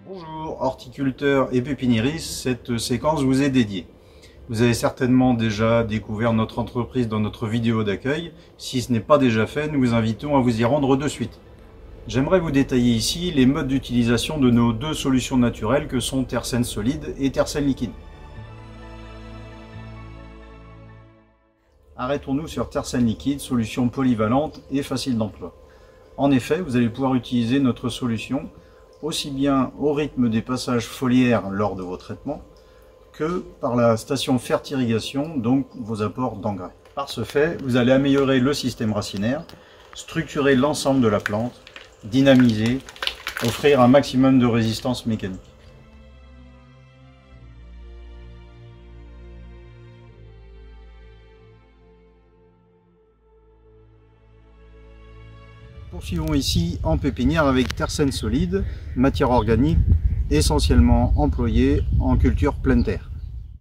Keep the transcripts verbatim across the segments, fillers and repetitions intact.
Bonjour horticulteurs et pépiniéristes, cette séquence vous est dédiée. Vous avez certainement déjà découvert notre entreprise dans notre vidéo d'accueil. Si ce n'est pas déjà fait, nous vous invitons à vous y rendre de suite. J'aimerais vous détailler ici les modes d'utilisation de nos deux solutions naturelles que sont Tersen solide et Tersen liquide. Arrêtons-nous sur Tersen liquide, solution polyvalente et facile d'emploi. En effet, vous allez pouvoir utiliser notre solution aussi bien au rythme des passages foliaires lors de vos traitements que par la station fertirrigation, donc vos apports d'engrais. Par ce fait, vous allez améliorer le système racinaire, structurer l'ensemble de la plante, dynamiser, offrir un maximum de résistance mécanique. Poursuivons ici en pépinière avec Tersen solide, matière organique essentiellement employée en culture pleine terre.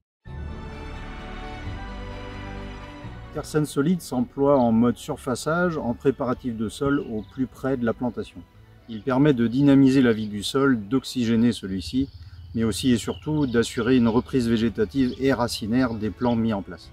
Tersen solide s'emploie en mode surfaçage, en préparatif de sol au plus près de la plantation. Il permet de dynamiser la vie du sol, d'oxygéner celui-ci, mais aussi et surtout d'assurer une reprise végétative et racinaire des plants mis en place.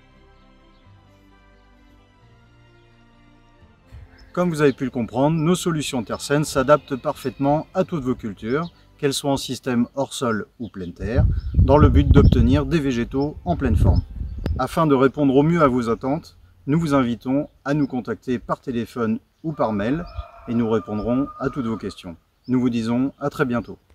Comme vous avez pu le comprendre, nos solutions Tersen s'adaptent parfaitement à toutes vos cultures, qu'elles soient en système hors sol ou pleine terre, dans le but d'obtenir des végétaux en pleine forme. Afin de répondre au mieux à vos attentes, nous vous invitons à nous contacter par téléphone ou par mail et nous répondrons à toutes vos questions. Nous vous disons à très bientôt.